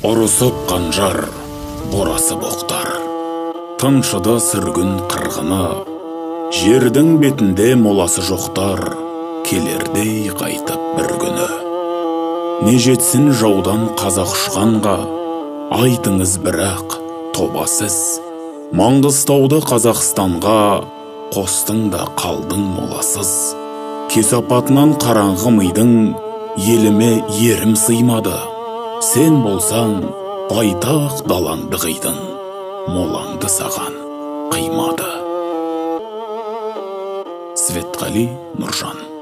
Ұрысып қанжар, борасы боқтар. Тыншыда сүргін қырғыны, жердің бетінде моласы жоқтар, келердей қайтып бір күні. Не жетсін жаудан қазақ ұшқанға, айтыңыз бірақ тобасыз. Маңғыстауды Қазақстанға қостың да қалдың моласыз. Кесапатынан қараңғы мидың, еліме ерім сыймады. Сен болсаң, байтақ далаңды қидың, молаңды саған қимады. Светқали Нұржан.